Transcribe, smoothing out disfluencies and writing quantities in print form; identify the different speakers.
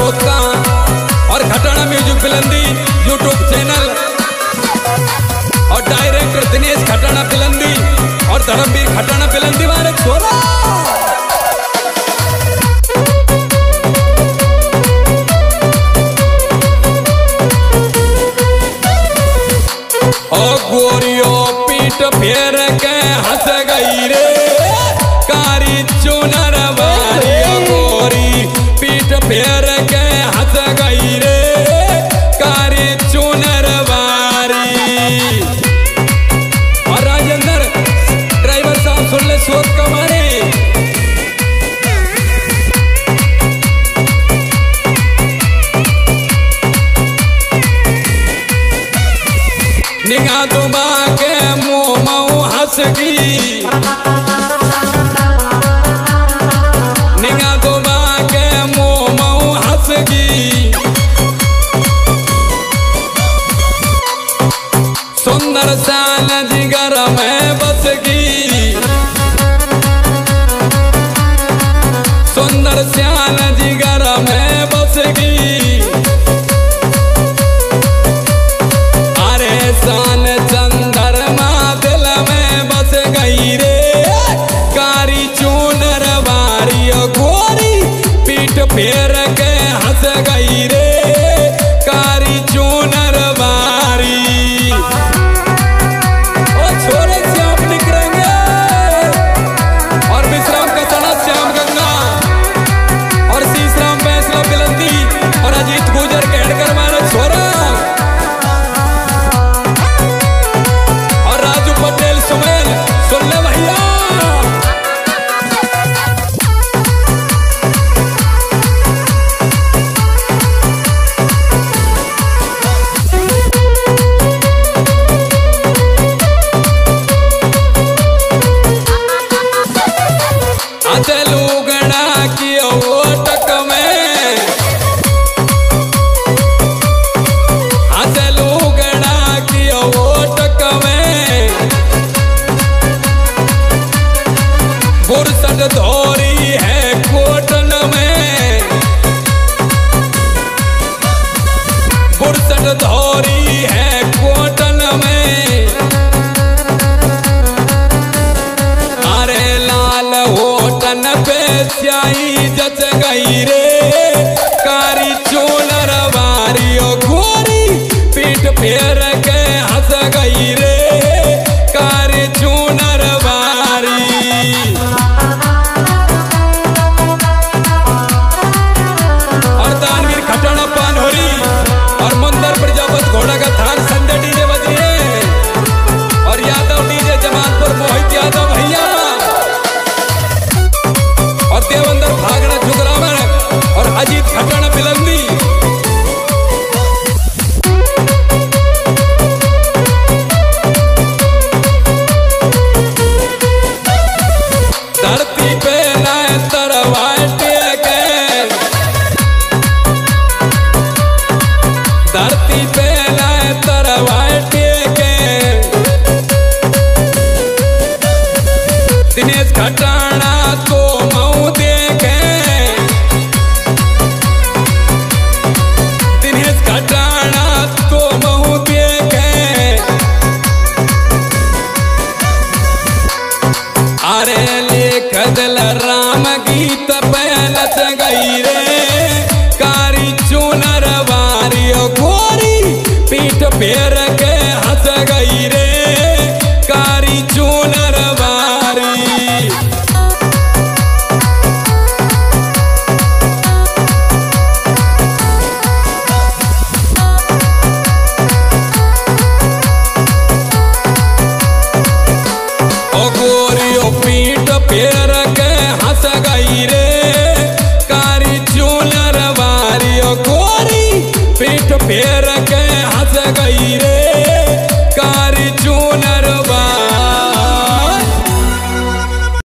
Speaker 1: सोच का और खटाना म्यूजिक फिलंदी यूट्यूब चैनल और डायरेक्टर दिनेश खटाना फिलंदी और धर्मवीर खटाना फिलंदी वाले छोरा ओ गोरियो पीठ फेर के हंस गई रे कारी चुनर वाली गोरी पीठ फेर के हंस गई रे कारी चुनर वाली। और राजेंद्र ड्राइवर साहब सुन ले सोच कमारे निगाह दुबा के मुँह मऊ हंस गई निगाह दुबा के मुँह मऊ हंस गई सुंदर शान जिगर में बस गई सुंदर शान जिगर में बस गई शान चंद्रमा दिल में बस गई रे कारी चूनर वारी गोरी पीठ फेर के हंस गई रे कारी चूनर वारी। ओ छोरे श्याम निकलेंगे और विश्राम का चढ़ा श्याम गंगा और शीशराम फैसला बिलंदी और अजीत गुजर के हेडकर मारे छोरा सुन ले भैया लूगड़ा की ओटक में लूगड़ा की ओटक में फुर्सत धोरी है कोटन में फुर्सत धोरी है कोटन में अरे लाल होटन पे स्याही जच गई रे कारी चूनर वारी गोरी पीठ फेर के हंस गई रे कारी चूनर वारी। और दानवीर खटाना पानोरी और मुंदर प्रजापत घोड़ा का थान संजय डीजे बज रही है और यादव डीजे जमालपुर मोहित यादव भैया और देवेंद्र भागना जुगरावर और अजीत खटाना फिलंदी धरती पे लाए तरवाटे के धरती पे लाए तरवाटे के दिनेश खटाना तो मऊ देखे दिनेश खटाना तो मऊ देखे अरे लेख दिल राम गीत पे नच गई रे